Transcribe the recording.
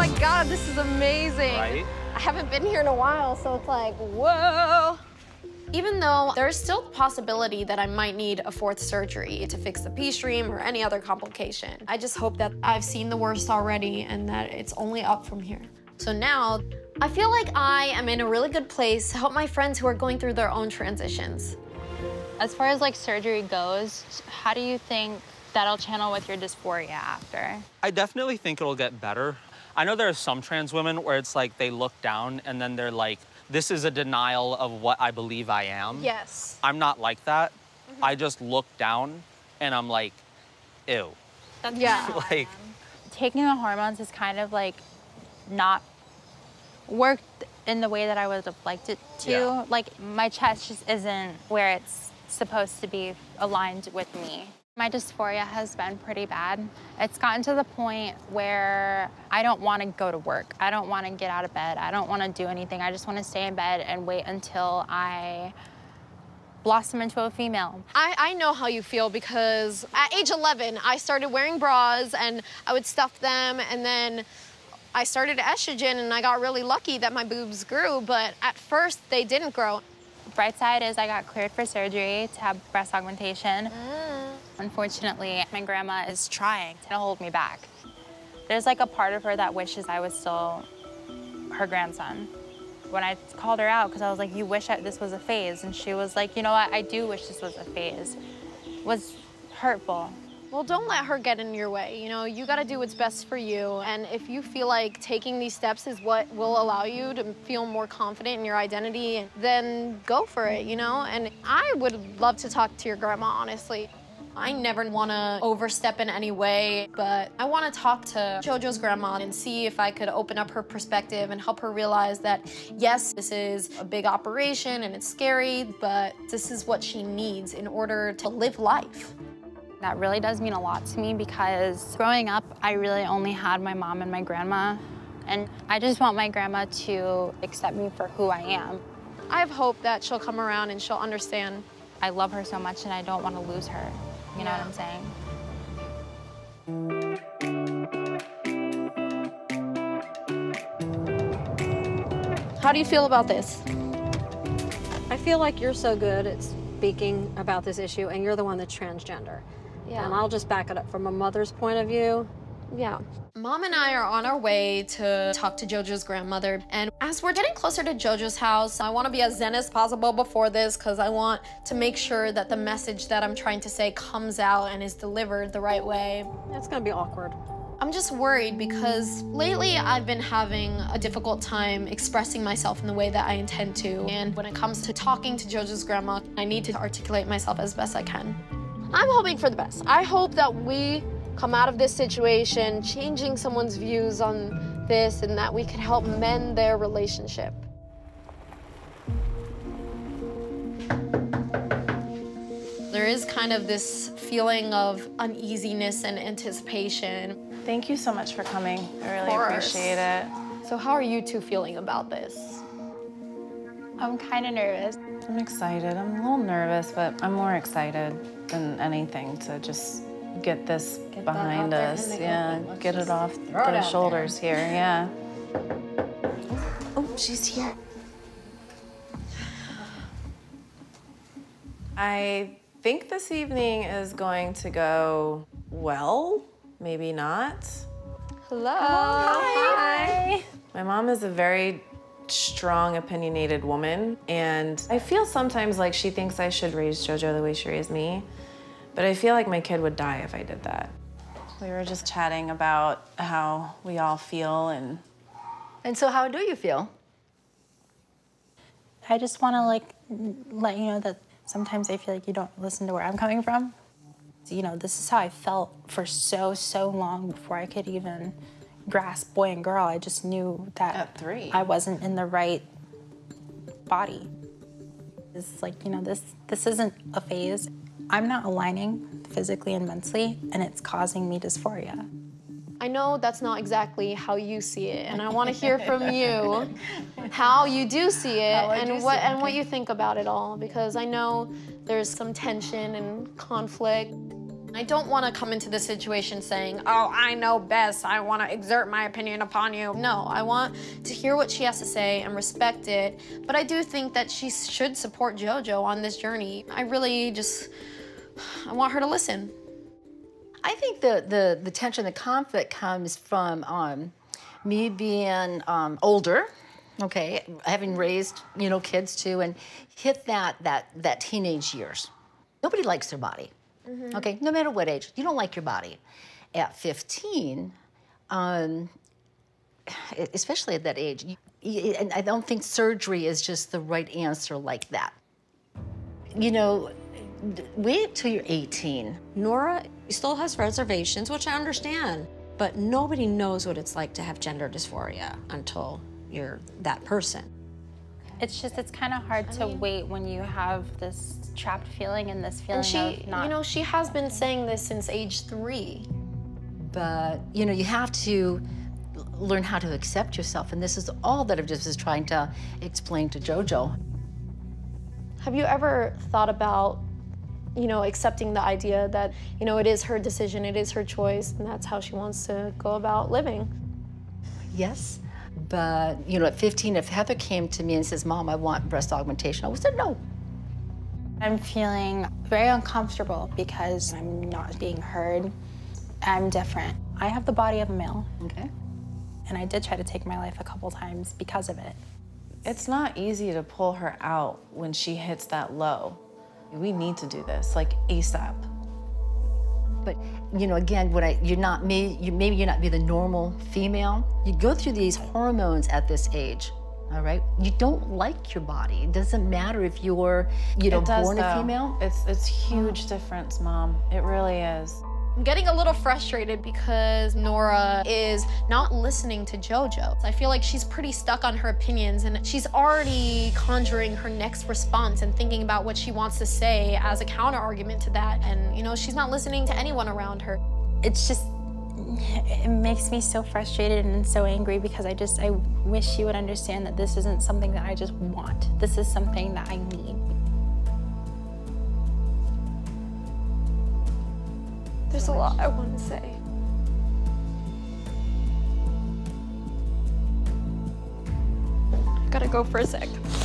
my God, this is amazing. Right? I haven't been here in a while, so it's like, whoa. Even though there's still the possibility that I might need a 4th surgery to fix the P-stream or any other complication, I just hope that I've seen the worst already and that it's only up from here. So now, I feel like I am in a really good place to help my friends who are going through their own transitions. As far as like surgery goes, how do you think that'll channel with your dysphoria after? I definitely think it'll get better. I know there are some trans women where it's like they look down and then they're like, this is a denial of what I believe I am. Yes. I'm not like that. I just look down and I'm like, ew. That's Yeah. Like, taking the hormones is kind of like not worked in the way that I would have liked it to. Yeah. Like my chest just isn't where it's supposed to be aligned with me. My dysphoria has been pretty bad. It's gotten to the point where I don't want to go to work. I don't want to get out of bed. I don't want to do anything. I just want to stay in bed and wait until I blossom into a female. I know how you feel because at age 11, I started wearing bras and I would stuff them, and then I started estrogen and I got really lucky that my boobs grew, but at first they didn't grow. Bright side is I got cleared for surgery to have breast augmentation. Unfortunately, my grandma is trying to hold me back. There's like a part of her that wishes I was still her grandson. When I called her out, because I was like, you wish this was a phase, and she was like, you know what, I do wish this was a phase. It was hurtful. Well, don't let her get in your way. You know, you gotta do what's best for you. And if you feel like taking these steps is what will allow you to feel more confident in your identity, then go for it, you know? And I would love to talk to your grandma, honestly. I never wanna overstep in any way, but I wanna talk to Jojo's grandma and see if I could open up her perspective and help her realize that, yes, this is a big operation and it's scary, but this is what she needs in order to live life. That really does mean a lot to me because growing up, I really only had my mom and my grandma. And I just want my grandma to accept me for who I am. I have hope that she'll come around and she'll understand. I love her so much and I don't want to lose her. You know what I'm saying? How do you feel about this? I feel like you're so good at speaking about this issue, and you're the one that's transgender. Yeah. And I'll just back it up from a mother's point of view. Yeah. Mom and I are on our way to talk to Jojo's grandmother. And as we're getting closer to Jojo's house, I want to be as zen as possible before this because I want to make sure that the message that I'm trying to say comes out and is delivered the right way. It's gonna be awkward. I'm just worried because lately I've been having a difficult time expressing myself in the way that I intend to. And when it comes to talking to Jojo's grandma, I need to articulate myself as best I can. I'm hoping for the best. I hope that we come out of this situation changing someone's views on this and that we can help mend their relationship. There is kind of this feeling of uneasiness and anticipation. Thank you so much for coming. I really appreciate it. So how are you two feeling about this? I'm kind of nervous. I'm excited. I'm a little nervous, but I'm more excited than anything to just get this behind us. Yeah, get it off the shoulders here, yeah. Oh, she's here. I think this evening is going to go well, maybe not. Hello. Hi. My mom is a very strong, opinionated woman, and I feel sometimes like she thinks I should raise Jojo the way she raised me, but I feel like my kid would die if I did that. We were just chatting about how we all feel, and so how do you feel? I just want to like let you know that sometimes I feel like you don't listen to where I'm coming from. You know, this is how I felt for so long before I could even grasp boy and girl. I just knew that at 3. I wasn't in the right body. It's like, you know, this isn't a phase. I'm not aligning physically and mentally, and it's causing me dysphoria. I know that's not exactly how you see it, and I want to hear from you how you do see it and what you think about it all, because I know there's some tension and conflict. I don't want to come into this situation saying, oh, I know best, I want to exert my opinion upon you. No, I want to hear what she has to say and respect it, but I do think that she should support Jojo on this journey. I really just, I want her to listen. I think the tension, the conflict comes from me being older, okay, having raised, you know, kids too, and hit that teenage years. Nobody likes their body. Okay, no matter what age, you don't like your body. At 15, especially at that age, and I don't think surgery is just the right answer like that. You know, wait till you're 18. Nora still has reservations, which I understand, but nobody knows what it's like to have gender dysphoria until you're that person. It's just, it's kind of hard to wait when you have this trapped feeling and this feeling of not... You know, she has been saying this since age 3. But, you know, you have to learn how to accept yourself, and this is all that I just was trying to explain to Jojo. Have you ever thought about, you know, accepting the idea that, you know, it is her decision, it is her choice, and that's how she wants to go about living? Yes, but, you know, at 15, if Heather came to me and says, Mom, I want breast augmentation, I would say no. I'm feeling very uncomfortable because I'm not being heard. I'm different. I have the body of a male. Okay. And I did try to take my life a couple times because of it. It's not easy to pull her out when she hits that low. We need to do this, like ASAP. But, you know, again, you're not me, maybe you're not be the normal female. You go through these hormones at this age, all right? You don't like your body. It doesn't matter if you're, you know, born a female. It's huge difference, Mom. It really is. I'm getting a little frustrated because Nora is not listening to Jojo. I feel like she's pretty stuck on her opinions, and she's already conjuring her next response and thinking about what she wants to say as a counter argument to that. And, you know, she's not listening to anyone around her. It's just, it makes me so frustrated and so angry because I wish she would understand that this isn't something that I just want. This is something that I need. There's a lot I want to say. I gotta go for a sec.